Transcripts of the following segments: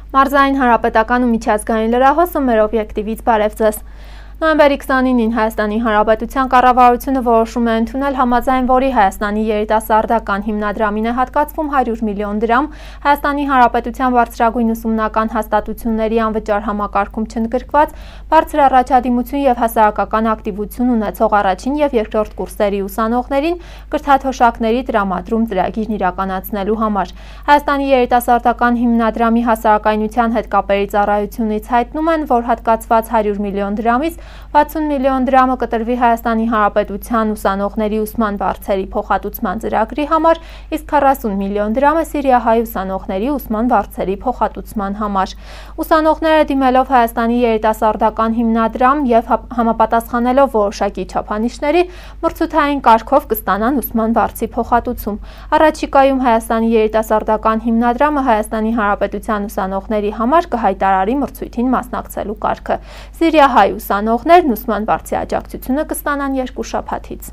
Մարզային հանրապետական ու միջազգային լրահոսը մեր օբյեկտիվից բարև ձեզ։ Նոյեմբերի 29-ին Հայաստանի Հանրապետության կառավարությունը որոշում է ընդունել համաձայն որի Հայաստանի երիտասարդական հիմնադրամին է հատկացվում 100 միլիոն դրամ Հայաստանի Հանրապետության բարձրագույն ուսումնական հաստատությունների անվճար համակարգում չընդգրկված բարձր առաջադիմություն եւ հասարակական ակտիվություն ունեցող առաջին եւ երկրորդ կուրսերի ուսանողներին կրթաթոշակների տրամադրում ծրագիրն իրականացնելու համար։ Հայաստանի երիտասարդական հիմնադրամի հասարակայնության հետ կապերի ծառայությունից հայտնում են, որ հատկացված 100 միլիոն դրամից 60 միլիոն դրամը կտրվի Հայաստանի Հանրապետության ուսանողների ուսման վարձերի փոխհատուցման ծրագրի համար, իսկ 40 միլիոն դրամը սիրիահայ ուսանողների ուսման վարձերի փոխհատուցման համար։ Ուսանողները դիմելով Հայաստանի երիտասարդական հիմնադրամ եւ համապատասխանելով որոշակի չափանիշների մրցութային կարգով կստանան ուսման վարձի փոխհատուցում։ Առաջիկայում Հայաստանի երիտասարդական հիմնադրամը Հայաստանի Հանրապետության ուսանողների համար կհայտարարի մրցույթին մասնակցելու կարգը։ Սիրիահայ ուսանողներն ուսման վարձի աջակցությունը կստանան 2 շաբաթից։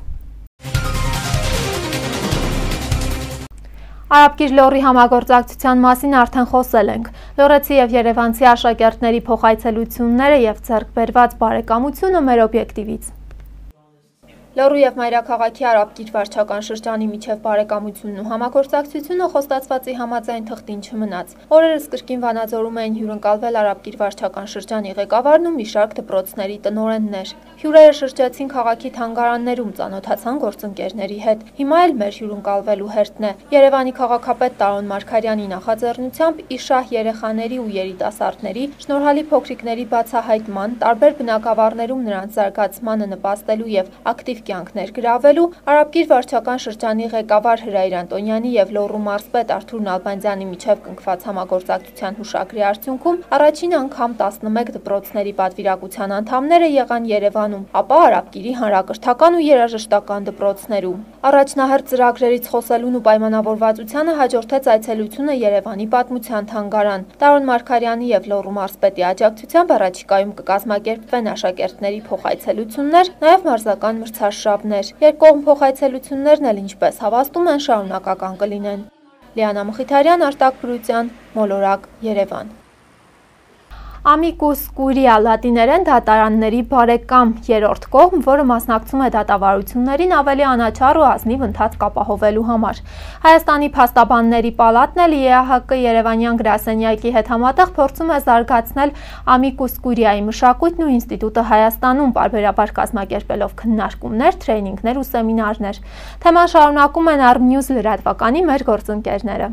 Արաբկիր լոռի համագործակցության մասին արդեն խոսել ենք։ Լոռեցի եւ երևանցի աշակերտների փոխայցելությունները եւ ձեռք բերված բարեկամությունը մեր օբյեկտիվից։ Լոռու եւ Մայրաքաղաքի Արաբկիր վարչական շրջանի միջև բարեկամությունն ու համագործակցությունը խոստացվածի համաձայն թղթին չմնաց։ Օրերս կրկին Վանաձորում էին հյուրընկալվել Արաբկիր վարչական շրջանի ղեկավարն ու մի շարք դպրոցների տնօրեններ։ Հյուրերը շրջեցին քաղաքի թանգարաններում, ծանոթացան գործընկերների հետ։ Հիմա էլ մեր հյուրընկալվելու հերթն է։ Երևանի քաղաքապետ Տարոն Մարգարյանի նախաձեռնությամբ իշահ երեխաների ու երիտասարդների շնորհալի փոքրիկների բացահայտման, տարբեր բնակավարներում նրանց զարգացմանը նպաստելու եւ ակտիվ կյանք ներգրավելու Արաբկիր վարչական շրջանի ղեկավար Հրայր Անտոնյանի եւ Լոռու մարզպետ Արթուր Նալբանդյանի միջև կնքված համագործակցության հուշագրի արդյունքում առաջին անգամ 11 դպրոցների պատվիրակության անդամները եղան Երևանում, ապա Արաբկիրի հանրակրթական ու երաժշտական դպրոցներում։ Առաջնահերթ ծրագրերից խոսելուն ու պայմանավորվածությանը հաջորդեց այցելությունը Երևանի պատմության թանգարան։ Տարոն Մարգարյանի եւ Լոռու մարզպետի աջակցությամբ առաջիկայում կկազմակերպվեն աշակերտների փոխայցելություններ, նաեւ մարզական մրցաշավներ։ Երկկողմ փոխայցելություններն էլ ինչպես հավաստում են շարունակական կլինեն։ Լիանա Մխիթարյան, Արտակ Բրուտյան, Մոլորակ, Երևան։ Amicus Curia լատիներեն դատարանների բարեկամ երրորդ կողմ, որը մասնակցում է դատավարություններին ավելի անաչառ ու ազնիվ ընթացք ապահովելու համար։ Հայաստանի փաստաբանների պալատն էլ ԵԱՀԿ Երևանյան գրասենյակի հետ համատեղ փորձում է զարգացնել Amicus Curiaի մշակույթն ու ինստիտուտը Հայաստանում, պարբերաբար կազմակերպելով քննարկումներ, թրեյնինգներ ու սեմինարներ։ Թեման շարունակում են Armnews լրատվականի մեր գործընկերները։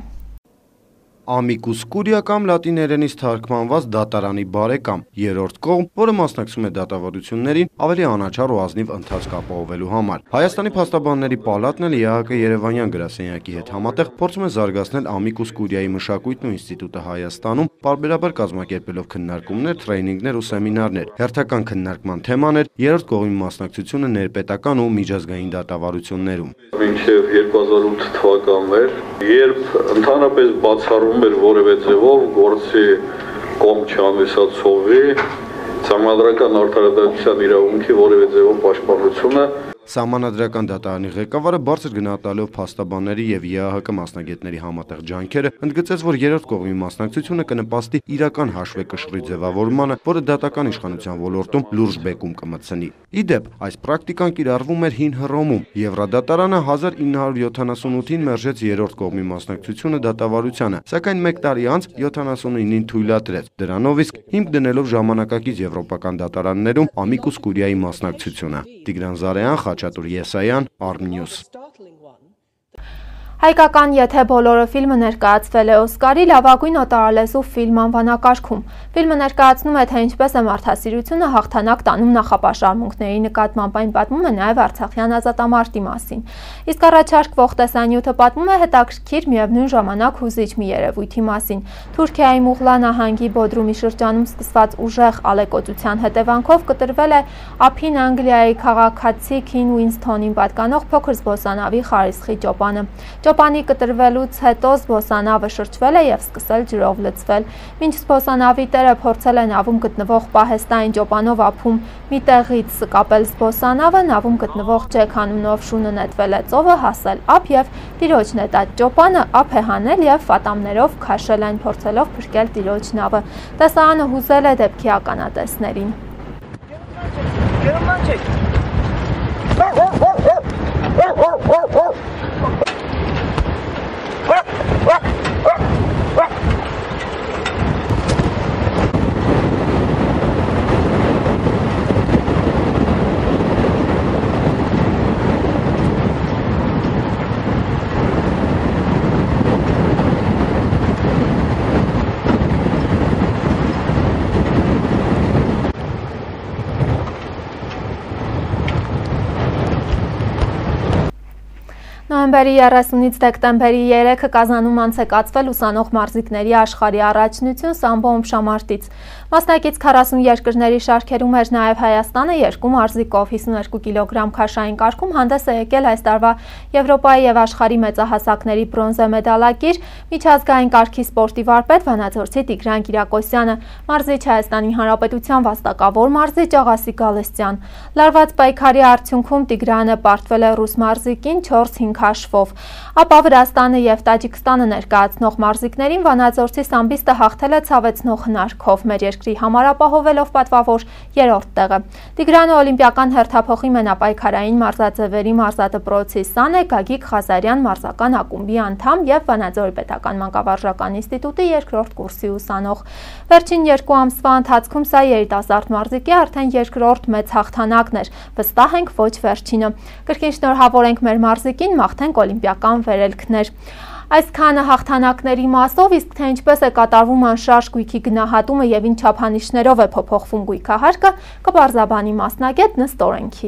Amicus Curia կամ լատիներենից թարգմանված դատարանի բարեկամ, երրորդ կողմ, որը մասնակցում է դատավարություններին ավելի անաչառ ու ազնիվ ընթացք ապահովելու համար։ Հայաստանի փաստաբանների պալատն էլ ԵԱՀԿ Երևանյան գրասենյակի հետ համատեղ փորձում է զարգացնել Amicus Curiaի մշակույթն ու ինստիտուտը Հայաստանում, պարբերաբար կազմակերպելով քննարկումներ, թրեյնինգներ ու սեմինարներ։ Հերթական քննարկման թեման էր երրորդ կողմի մասնակցությունը ներպետական ու միջազգային դատավարություններում։ Մինչև 2008 թվականն էր, երբ ընդհանրապես բացառում էր որևէ ձևով գործի կողմ չհանդիսացողի սահմանադրական արդարադատության իրավունքի որևէ ձևով պաշտպանությունը։ Սահմանադրական դատարանի ղեկավարը բարձր գնահատելով փաստաբանների եւ ԵԱՀԿ մասնագետների համատեղ ջանքերը, ընդգծեց, որ երրորդ կողմի մասնակցությունը կնպաստի իրական հաշվեկշռի ձևավորմանը, որը դատական իշխանության ոլորտում լուրջ բեկում կմտցնի։ Իդեպ, այս պրակտիկան կիրառվում էր Հին Հռոմում։ Եվրադատարանը 1978-ին մերժեց երրորդ կողմի մասնակցությունը դատավարությանը, սակայն 1 տարի անց 79-ին թույլատրեց։ Դրանով իսկ հիմք դնելով ժամանակակից եվրոպական դատարաններում Amicus Curiaի մասնակցությունը։ Տիգրան Զարեյան, Խաչատուր Եսայան, Armnews։ Հայկական «Եթե բոլորը» ֆիլմը ներկայացվել է Օսկարի լավագույն օտարալեզու ֆիլմ անվանակարգում։ Ֆիլմը ներկայացնում է, թե ինչպես է մարդասիրությունը հաղթանակ տանում նախապաշարմունքների նկատմամբ, այն պատմում է նաև արցախյան ազատամարտի մասին։ Իսկ առաջարկվող տեսանյութը պատմում է հետաքրքիր, միևնույն ժամանակ հուզիչ մի երևույթի մասին։ Թուրքիայի Մուղլա նահանգի Բոդրումի շրջանում սկսված ուժեղ ալեկոծության հետևանքով կտրվել է ափին Անգլիայի քաղաքացի Քին Ուինսթոնին պատկանող փոքր զբոսանավի խարիսխի ճոպանը։ Ճոպանի կտրվելուց հետո զբոսանավը շրջվել է եւ սկսել ջրով լցվել։ Մինչ զբոսանավի տերը փորձել է նավում գտնվող պահեստային ճոպանով ափում մի տեղից կապել զբոսանավը, նավում գտնվող Ջեք անունով շունը նետվել է ծովը, հասել ափ եւ տիրոջ նետած ճոպանը ափ է հանել եւ ֆատամներով քաշել այն, փորձելով փրկել տիրոջ նավը։ Տեսարանը հուզել է դեպքի ականատեսներին։ Նոյեմբերի 30-ից դեկտեմբերի 3-ը Կազանում անցեկացվել ուսանող մարզիկների աշխարհի առաջնություն սամբոյում շամարտից։ Մասնակից 40 երկրների շարքերում էր նաև Հայաստանը, 2 մարզիկով 52 կիլոգրամ քաշային կարգում հանդես է եկել այս տարվա Եվրոպայի եւ աշխարհի մեծահասակների բրոնզե մեդալակիր միջազգային կարգի սպորտի վարպետ վանաձորցի Տիգրան Կիրակոսյանը, մարզիչ Հայաստանի Հանրապետության վաստակավոր մարզիչ Աղասիկ Գալստյան։ Լարված պայքարի արդյունքում Տիգրանը պարտվել է ռուս մարզիկին 4-5 հաշվով, ապա Վրաստանը եւ Տաջիկստանը ներկայացնող մարզիկներին վանաձորցի սամբիստը հաղթել է ցավեցնող հնարքով, մեր երկրի համար ապահովելով պատվավոր 3-րդ տեղը։ Տիգրանը օլիմպիական հերթափոխի մենապայքարային մարզաձևերի մարզադպրոցի սան է, Գագիկ Ղազարյան մարզական ակումբի անդամ եւ Վանաձորի պետական մանկավարժական ինստիտուտի 2-րդ կուրսի ուսանող։ Վերջին 2 ամսվա ընթացքում սա երիտասարդ մարզիկի արդեն 2-րդ մեծ հաղթանակն էր։ Վստահ ենք ոչ վերջինը։ Կրկին շնորհավորենք մեր մարզիկին, մաղթենք օլիմպիական վերելքներ։ Այսքանը հաղթանակների մասով, իսկ թե ինչպես է կատարվում անշարժ գույքի գնահատումը եւ ինչ չափանիշներով է փոփոխվում գույքահարկը, կպարզաբանի մասնագետ Նստ Օրենքի։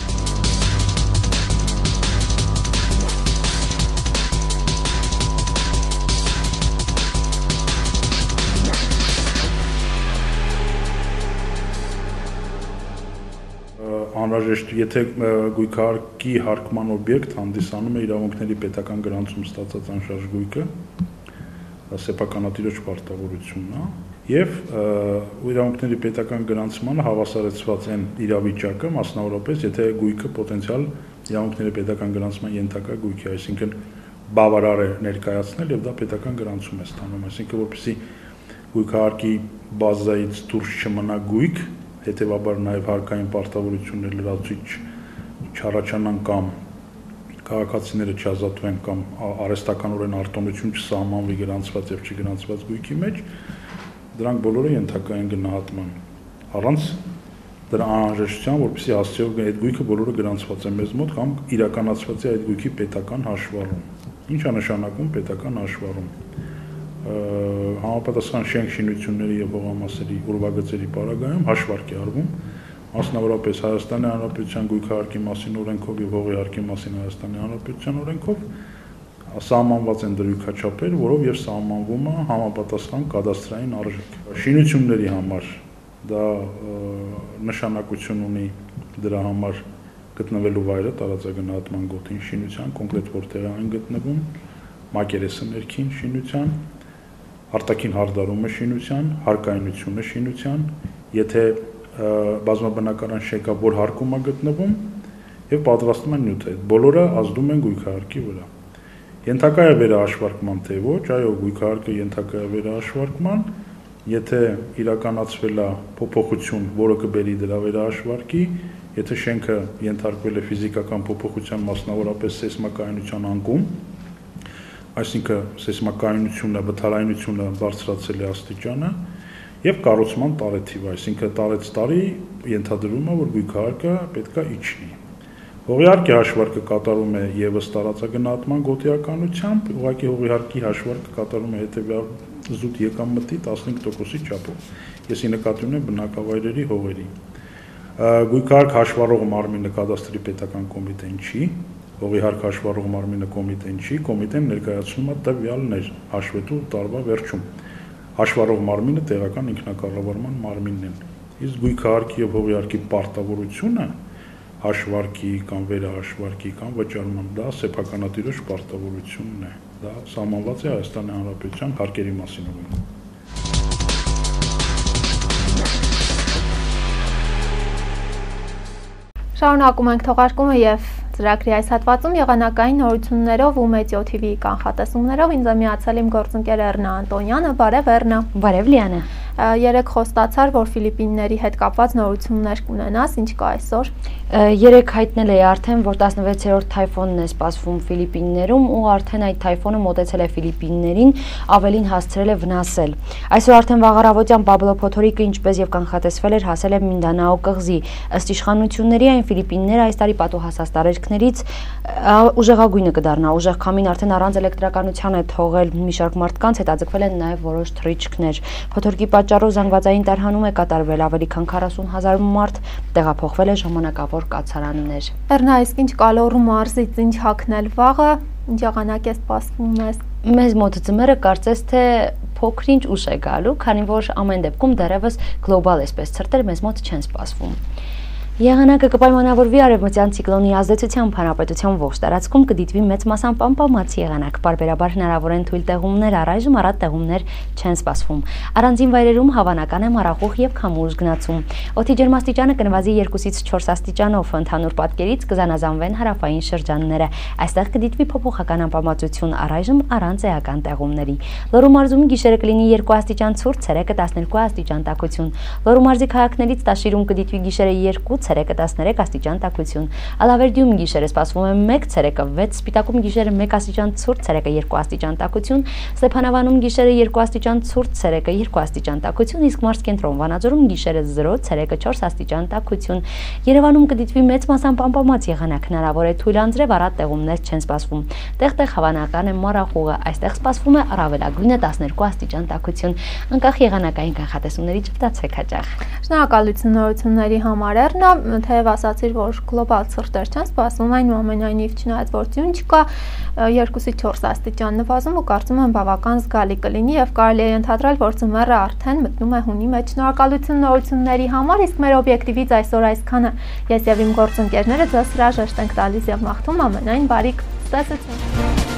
Անհրաժեշտ, եթե գույքահարկի հարկման օբյեկտ հանդիսանում է իրավունքների պետական գրանցում ստացած անշարժ գույքը, սեփականատիրոջ պարտավորությունն է, եւ իրավունքների պետական գրանցմանը հավասարեցված են իրավիճակը, մասնավորապես, եթե գույքը պոտենցիալ իրավունքների պետական գրանցման ենթակա գույք է, այսինքն բավարար է ներկայացնել եւ դա պետական գրանցում է ստանում, այսինքն որպեսզի գույքահարկի բազայից դուրս չմնա գույք, հետևաբար նաև հարկային պարտավորություններ լրացուցիչ չառաջանան կամ քաղաքացիները չազատվեն կամ արհեստականորեն արտոնություն չսահմանվի գրանցված եւ չգրանցված գույքի մեջ, դրանք բոլորը ենթակա են գնահատման առանց դրա անհրաժեշտության, որպեսզի հասցեով այդ գույքը բոլորը գրանցված է մեզ մոտ կամ իրականացված է այդ գույքի պետական հաշվառում։ Ինչ է նշանակում պետական հաշվառում։ Համապատասխան շենք շինությունների եւ հողամասերի ուրվագծերի պարագայում հաշվարկ է արվում, մասնավորապես Հայաստանի Հանրապետության գույքահարկի մասին օրենքով եւ հողի հարկի մասին Հայաստանի Հանրապետության օրենքով սահմանված են դրույքաչափեր, որով եւ սահմանվում է համապատասխան կադաստրային արժեք։ Շինությունների համար դա նշանակություն ունի դրա համար գտնվելու վայրը տարածագնահատման գոտին շինության, կոնկրետ որտեղ է այն գտնվում, մակերեսը ներքին շինության, արտաքին հարդարումը շինության, հարկայնությունը շինության, եթե բազմաբնակարան շենքա, որ հարկում է գտնվում եւ պատրաստում են նյութը, բոլորը ազդում են գույքահարկի վրա։ Ենթակա է վերահաշվարկման թե ոչ, այո, գույքահարկը ենթակա է վերահաշվարկման, եթե իրականացվել է փոփոխություն, որը կբերի դրա վերահաշվարկի, եթե շենքը ենթարկվել է ֆիզիկական փոփոխության, մասնավորապես սեյսմակայունության անկում, այսինքն սեյսմակայունությունը, վթարայնությունը բարձրացել է աստիճանը եւ կառուցման տարեթիվը, այսինքն տարեց տարի ենթադրվում է, որ գույքահարկը պետք է իջնի։ Հողի հարկի հաշվարկը կատարում է եւս տարածագնահատման գոտիականությամբ, ուղղակի հողի հարկի հաշվարկը կատարում է հետեւյալ զուտ եկամտի 15%-ի չափով։ Եսի նկատի ունեմ բնակավայրերի հողերի։ Գույքահարկ հաշվառող մարմինը կադաստրի պետական կոմիտեն չի, հողի հարկ հաշվառող մարմինը կոմիտեն չի, կոմիտեն ներկայացնում է տվյալներ հաշվետու տարվա վերջում։ Հաշվառող մարմինը տեղական ինքնակառավարման մարմինն են։ Իսկ գույքահարկի եւ հողի հարկի պարտավորությունը հաշվարկի կամ վերահաշվարկի կամ վճարման, դա սեփականատիրոջ պարտավորությունն է, դա սահմանված է Հայաստանի Հանրապետության հարկերի մասին օրենքում։ Շարունակում ենք թողարկումը եւ ծրագրի այս հատվածում եղանակային նորություններով ու Meteo TV կանխատեսումներով ինձ միացել իմ գործընկեր Էռնա Անտոնյանը, բարև Էռնա։ Բարև Լիանա։ Երեք խոստացար, որ Ֆիլիպինների հետ կապված նորություններ կունենաս, ինչ կա այսօր։ Երեք հայտնել էի արդեն, որ 16-րդ թայֆոնն է սպասվում Ֆիլիպիններում ու արդեն այդ թայֆոնը մոտեցել է Ֆիլիպիններին, ավելին հասցրել է վնասել։ Այսօր արդեն վաղարավոտյան Պաբլո փոթորիկը, ինչպես եւ կանխատեսվել էր, հասել է Մինդանաո կղզի։ Ըստ իշխանությունների այն Ֆիլիպինները այս տարի պատուհասած տարերքներից ուժեղագույնը կդառնա, ուժեղ քամին արդեն առանց էլեկտրականության է թողել մի շարք մարդկանց, հետաձգվել են նաեւ որոշ թռիչքներ։ Փոթորիկի պատճառով զանգվածային տարհանում է կատարվել, ավելի քան 40,000 մարդ տեղափոխվել է ժամանակավոր կացարաններ։ Էռնա, իսկ ինչ Կալորու մարզից ինչ հագնել վաղը, ինչ եղանակ է սպասվում մեզ։ Մեզ մոտ ձմեռը կարծես թե փոքրինչ ուշ է գալու, քանի որ ամեն դեպքում դեռևս գլոբալ էսպես ցրտեր մեզ մոտ չեն սպասվում։ Եղանակը կպայմանավորվի արևմտյան ցիկլոնի ազդեցությամբ հանրապետության ողջ տարածքում կդիտվի մեծ մասամբ անպամացի եղանակ, պարբերաբար հնարավոր են թույլ տեղումներ, առայժմ առատ տեղումներ չեն սպասվում։ Առանձին վայրերում հավանական է մառախուղ եւ քամուշ գնացում։ Օդի ջերմաստիճանը կնվազի 2-ից 4 աստիճանով, ընդհանուր պատկերից կզանազանվեն հարավային շրջանները։ Այստեղ կդիտվի փոփոխական անպամացություն, առայժմ առանց էական տեղումների։ Լոռու մարզում գիշերը կլինի 2 աստիճան ցուրտ, ցերեկը 12 աստիճան տաքություն։ Լոռու մարզի քաղաքներից Տաշիրում կդիտվի գիշերը 2, ցերեկը 13 աստիճան տաքություն։ Ալավերդիում գիշերը սպասվում է 1, ցերեկը 6, Սպիտակում գիշերը 1 աստիճան ցուրտ, ցերեկը 2 աստիճան տաքություն, Ստեփանավանում գիշերը 2 աստիճան ցուրտ, ցերեկը 2 աստիճան տաքություն, իսկ մարզկենտրոն Վանաձորում գիշերը 0, ցերեկը 4 աստիճան տաքություն։ Երևանում կդիտվի մեծ մասամբ անպամած եղանակ, հնարավոր է թույլ անձրև, առատ տեղումներ չեն սպասվում։ Տեղ-տեղ հավանական է մառախուղը, այստեղ սպասվում է առավելագույնը 12 աստիճան տաքություն։ Անկախ եղանակային կանխատեսումներից ճպտացեք հաճախ։ Շնորհակալություն նորությունների համար, Էռնա, թեև ասացիր, որ գլոբալ ցրտեր չեն սպասվում, այնուամենայնիվ չնայած որ ձյուն չկա, 2-ից 4 աստիճան նվազում ու կարծում եմ բավական զգալի կլինի եւ կարելի է ընդհանրել, որ ձմեռը արդեն մտնում է հունի մեջ։ Շնորհակալություն նորությունների համար, իսկ մեր օբյեկտիվից այսօր այսքանը։ Ես եւ իմ գործընկերները ձեզ հրաժեշտ ենք տալիս եւ մաղթում ամենայն բարիք։ Ստացեցին։